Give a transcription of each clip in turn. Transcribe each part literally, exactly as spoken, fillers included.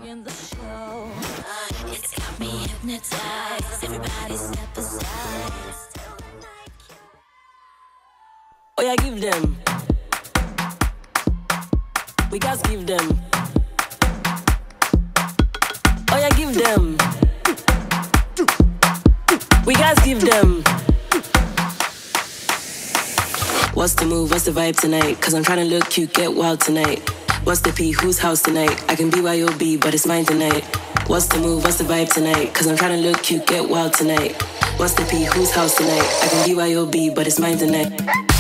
in the show. It's got me hypnotized. Everybody step aside. Oh yeah, give them. We guys give them. Oh yeah, give them. We guys give them. What's the move? What's the vibe tonight? Cause I'm trying to look cute, get wild tonight. What's the P? Whose house tonight? I can be Y O B, but it's mine tonight. What's the move? What's the vibe tonight? Cause I'm trying to look cute, get wild tonight. What's the P? Whose house tonight? I can be Y O B, but it's mine tonight.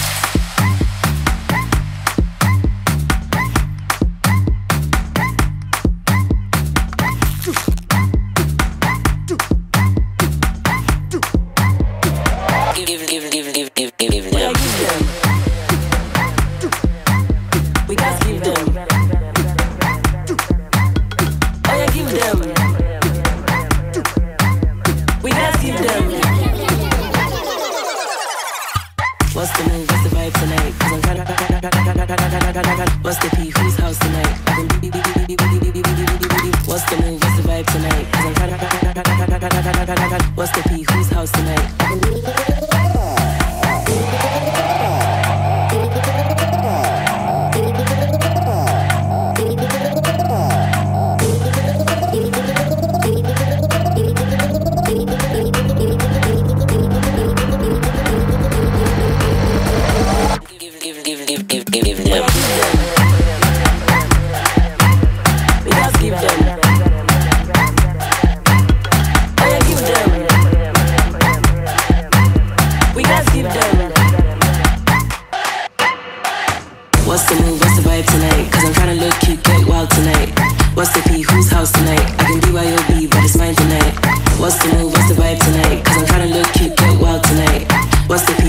What's the move? What's the vibe tonight? Cause I'm trying to look cute, get wild tonight. What's the P? Whose house tonight? I can be Y O B, but it's mine tonight. What's the move? What's the vibe tonight? Cause I'm trying to look cute, get wild tonight. What's the